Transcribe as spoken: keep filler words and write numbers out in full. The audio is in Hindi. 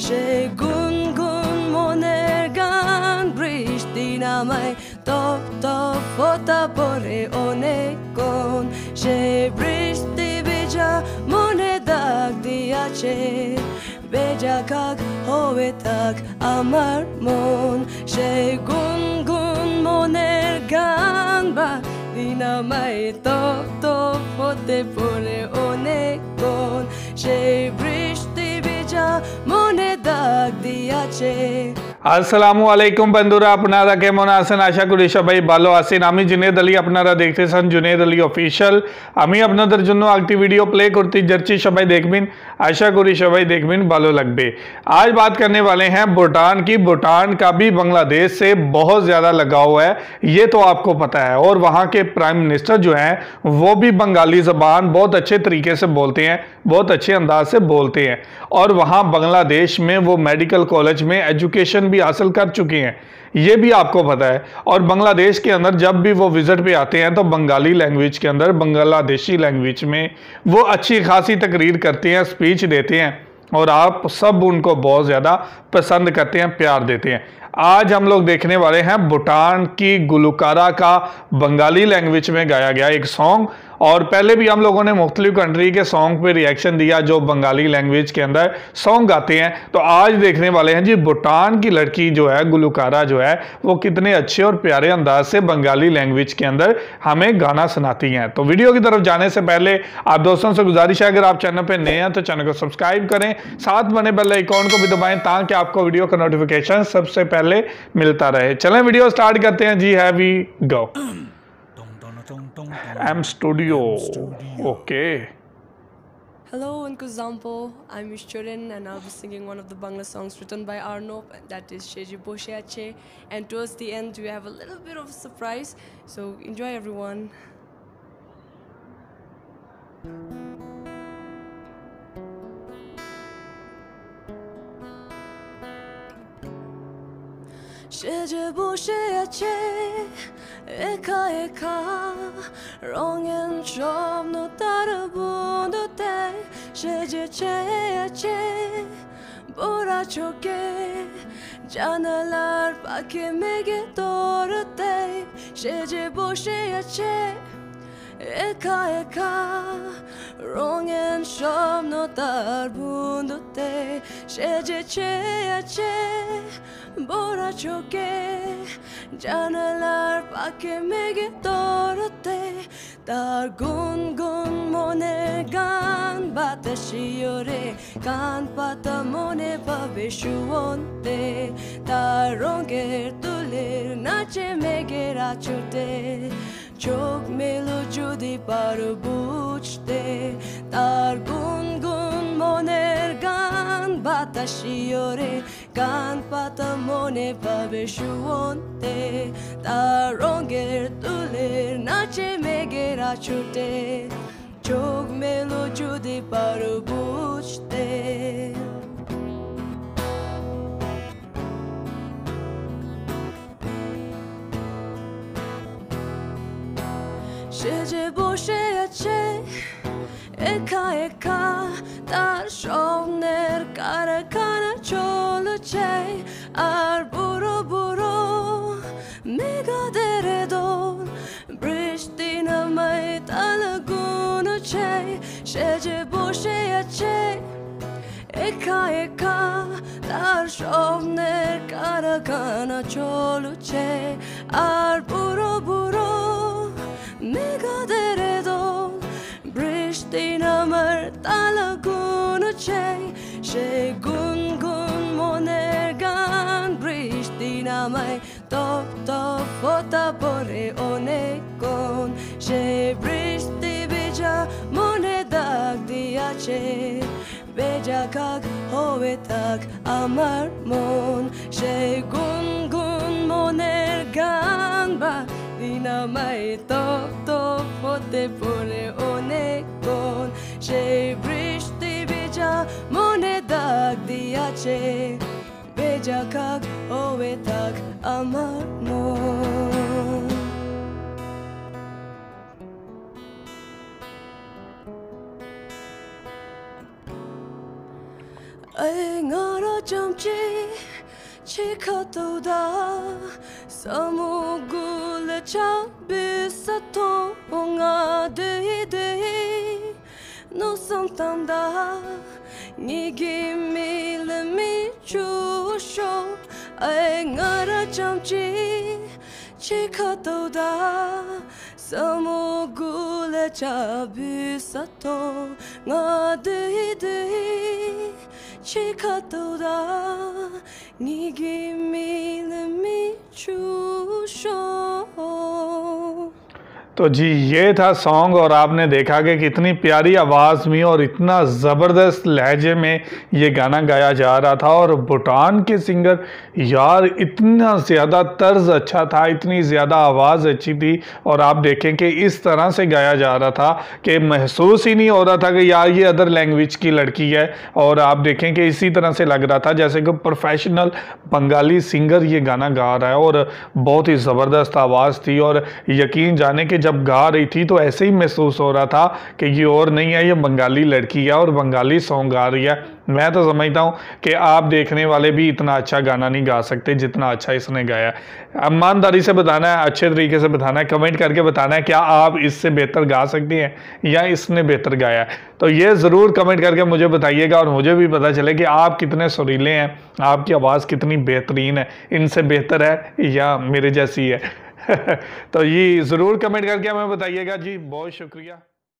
সেই গুনগুন মনের গান বৃষ্টি নামায় তপ তপ ফোঁটা পড়ে অনেকক্ষণ সেই বৃষ্টি ভেজা মনে দাগ দিয়াছে বেজা কাক হয়ে থাক আমার মন সেই গুনগুন মনের গান বা দিনামায় তপ তপ হতে পড়ে অনেকক্ষণ সেই বৃষ্টি ভেজা মনে দাগ দিয়াছে। আসসালামু আলাইকুম বন্ধুরা, আপনারা কেমন আছেন? আশা করি সবাই ভালো আছেন। আমি জুনেদ আলী, আপনারা দেখতেছেন জুনেদ আলী অফিশিয়াল। আমি আপনাদের জন্য একটি ভিডিও প্লে করতে যাচ্ছি, সবাই দেখবেন। आशा करी सबाई देखবেন, ভালো লাগবে। आज बात करने वाले हैं भूटान की। भूटान का भी बांग्लादेश से बहुत ज़्यादा लगाव है, ये तो आपको पता है। और वहाँ के प्राइम मिनिस्टर जो हैं वो भी बंगाली ज़बान बहुत अच्छे तरीके से बोलते हैं, बहुत अच्छे अंदाज से बोलते हैं। और वहाँ बांग्लादेश में वो मेडिकल कॉलेज में एजुकेशन भी हासिल कर चुके हैं, ये भी आपको पता है। और बांग्लादेश के अंदर जब भी वो विज़िट पे आते हैं तो बंगाली लैंग्वेज के अंदर, बांग्लादेशी लैंग्वेज में वो अच्छी खासी तकरीर करते हैं, स्पीच देते हैं और आप सब उनको बहुत ज़्यादा पसंद करते हैं, प्यार देते हैं। आज हम लोग देखने वाले हैं भूटान की गुलकारा का बंगाली लैंग्वेज में गाया गया एक सॉन्ग। और पहले भी हम लोगों ने मुख्तलिफ कंट्री के सॉन्ग पे रिएक्शन दिया जो बंगाली लैंग्वेज के अंदर सॉन्ग गाते हैं। तो आज देखने वाले हैं जी भूटान की लड़की जो है गुलकारा जो है वो कितने अच्छे और प्यारे अंदाज से बंगाली लैंग्वेज के अंदर हमें गाना सुनाती हैं। तो वीडियो की तरफ जाने से पहले आप दोस्तों से गुजारिश है, अगर आप चैनल पर नए हैं तो चैनल को सब्सक्राइब करें, साथ बने बेल आइकॉन को भी दबाएं ताकि आपको वीडियो का नोटिफिकेशन सबसे पहले मिलता रहे। चलें वीडियो स्टार्ट करते हैं जी। Have we go. M Studio. Okay. Hello and Kuzampo, I'm Ishchorin and I'll be singing one of the Bangla songs written by Arnop, and that is Sheji Boshe Ache. And towards the end we have a little bit of a surprise, so enjoy everyone. Sheji Boshe Ache একা একা রঙের স্বপ্ন তার বন্ধুতে সেজে চেয়ে আছে বোরা চোখে জানালার পাখি মেঘে তোরতে সেজে বসে আছে একা একা রঙের স্বপ্ন তার বন্ধুতে সেজে চেয়ে আছে বোরা চোখে জানালার পাখি মেঘে তোরতে তার গুনগুন মনের গান বাতাসে ওরে কান পাতা মনে ভাবে শুনতে তার রঙের তুলির নাচে মেঘের আঁচড়তে চোখ মেলো যদি পারো বুঝতে তার গুনগুন মনের গান বাতাসে ওরে কান পাতা মনে ভাবে শুনতে তার রঙের তুলির নাচে মেঘের আঁচড়তে চোখ মেলো যদি পারো বুঝতে সে যে বসে আছে একা একা তার স্বপ্নের কারখানা চলছে আর বুড়ো বুড়ো মেঘাদের দোল বৃষ্টি নামায় তাল গুনছে সে যে বসে আছে একা একা তার স্বপ্নের কারখানা চলছে আর বুড়ো বুড়ো মেঘাদের দোল বৃষ্টি নামার তাল গুনছে সে গুনগুন মনের গান বৃষ্টি নামায় তপ তপ ফোঁটা পড়ে অনেকক্ষণ সে বৃষ্টি ভেজা মনে দাগ দিয়াছে বেজা কাক হয়ে থাক আমার মন সে গুনগুন মনের গান বা দিনামায় তপ তপ হতে পড়ে অনেকক্ষণ সেই বৃষ্টি ভেজা মনে দাগ দিয়াছে বেজা কাক হয়ে থাক আমার মন। এই ngara jamchi chikatoda samugul chabisato nga de de no samtamda nigi milmi chusho ay ngara jamchi chikatoda samugul chabisato nga de de chikatoda nigi milmi chusho. तो जी ये था सॉन्ग और आपने देखा कि कितनी प्यारी आवाज़ में और इतना ज़बरदस्त लहजे में ये गाना गाया जा रहा था। और भूटान के सिंगर यार इतना ज़्यादा तर्ज अच्छा था, इतनी ज़्यादा आवाज़ अच्छी थी। और आप देखें कि इस तरह से गाया जा रहा था कि महसूस ही नहीं हो रहा था कि यार ये अदर लैंग्वेज की लड़की है। और आप देखें कि इसी तरह से लग रहा था जैसे कि प्रोफेशनल बंगाली सिंगर ये गाना गा रहा है। और बहुत ही ज़बरदस्त आवाज़ थी और यकीन जाने कि जब गा रही थी तो ऐसे ही महसूस हो रहा था कि ये और नहीं है, ये बंगाली लड़की है और बंगाली सॉन्ग गा रही है। मैं तो समझता हूँ कि आप देखने वाले भी इतना अच्छा गाना नहीं गा सकते जितना अच्छा इसने गाया। ईमानदारी से बताना है, अच्छे तरीके से बताना है, कमेंट करके बताना है क्या आप इससे बेहतर गा सकती हैं या इसने बेहतर गाया है। तो ये ज़रूर कमेंट करके मुझे बताइएगा और मुझे भी पता चले कि आप कितने सुरीले हैं, आपकी आवाज़ कितनी बेहतरीन है, इनसे बेहतर है या मेरे जैसी है। तो ये ज़रूर कमेंट करके हमें बताइएगा जी। बहुत शुक्रिया।